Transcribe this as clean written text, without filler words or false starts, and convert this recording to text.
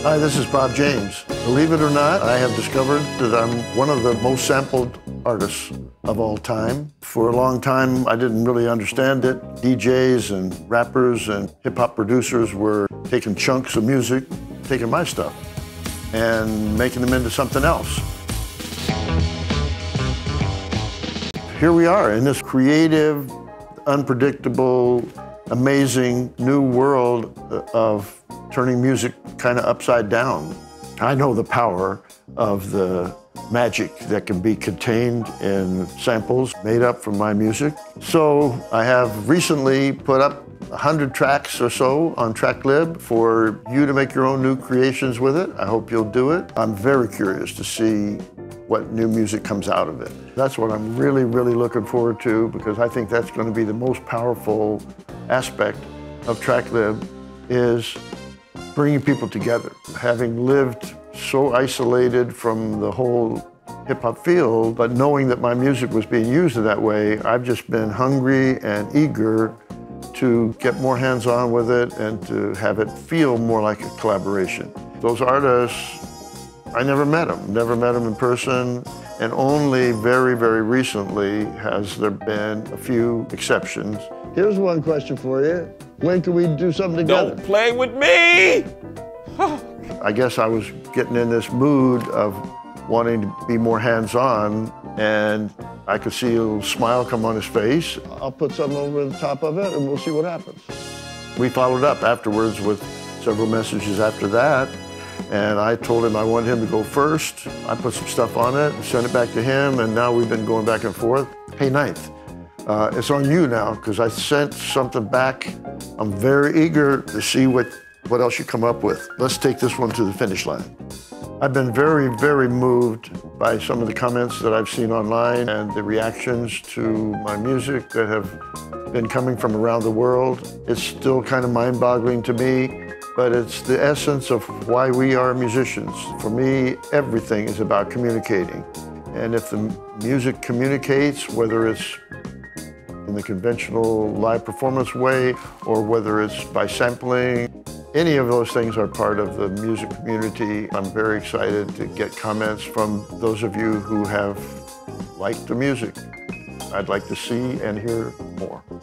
Hi, this is Bob James. Believe it or not, I have discovered that I'm one of the most sampled artists of all time. For a long time, I didn't really understand it. DJs and rappers and hip-hop producers were taking chunks of music, taking my stuff, and making them into something else. Here we are in this creative, unpredictable, amazing new world of turning music kind of upside down. I know the power of the magic that can be contained in samples made up from my music. So I have recently put up 100 tracks or so on TrackLib for you to make your own new creations with it. I hope you'll do it. I'm very curious to see what new music comes out of it. That's what I'm really, really looking forward to, because I think that's going to be the most powerful aspect of TrackLib, is bringing people together. Having lived so isolated from the whole hip-hop field, but knowing that my music was being used in that way, I've just been hungry and eager to get more hands-on with it and to have it feel more like a collaboration. Those artists, I never met them in person, and only very, very recently has there been a few exceptions. Here's one question for you. When can we do something together? Don't play with me! I guess I was getting in this mood of wanting to be more hands-on, and I could see a little smile come on his face. I'll put something over the top of it and we'll see what happens. We followed up afterwards with several messages after that, and I told him I wanted him to go first. I put some stuff on it and sent it back to him, and now we've been going back and forth. Hey, Ninth, it's on you now, because I sent something back. I'm very eager to see what else you come up with. Let's take this one to the finish line. I've been very, very moved by some of the comments that I've seen online and the reactions to my music that have been coming from around the world. It's still kind of mind-boggling to me, but it's the essence of why we are musicians. For me, everything is about communicating. And if the music communicates, whether it's in the conventional live performance way or whether it's by sampling, any of those things are part of the music community. I'm very excited to get comments from those of you who have liked the music. I'd like to see and hear more.